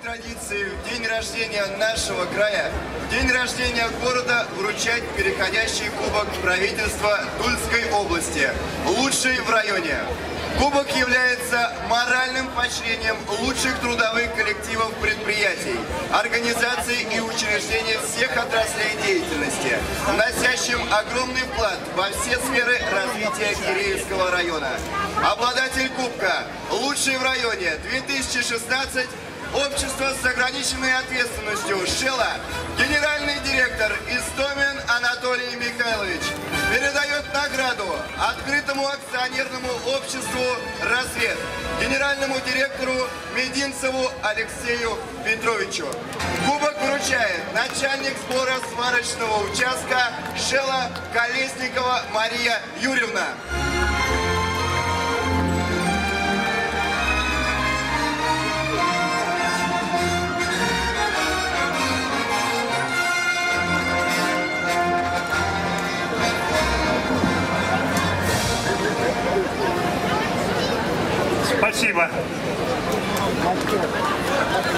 традиции в день рождения нашего края, в день рождения города вручать переходящий кубок правительства Тульской области, лучший в районе. Кубок является моральным поощрением лучших трудовых коллективов предприятий, организаций и учреждений всех отраслей деятельности, вносящим огромный вклад во все сферы развития Киреевского района. Обладатель кубка «Лучший в районе» 2016 Общество с ограниченной ответственностью «Шелла», генеральный директор Истомин Анатолий Михайлович передает награду открытому акционерному обществу «Рассвет», генеральному директору Мединцеву Алексею Петровичу. Кубок вручает начальник сбора сварочного участка «Шелла» Колесникова Мария Юрьевна. Спасибо.